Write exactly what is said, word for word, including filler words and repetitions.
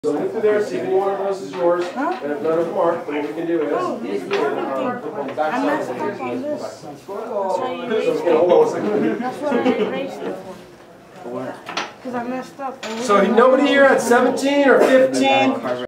So look through there, see if any one of those is yours, huh? And if none of them are, then what we can do is... Oh, this is everything. I messed up on this. That's why you erased it. Hold on a second. That's why I erased it for. Because I messed up. So nobody here at seventeen or fifteen?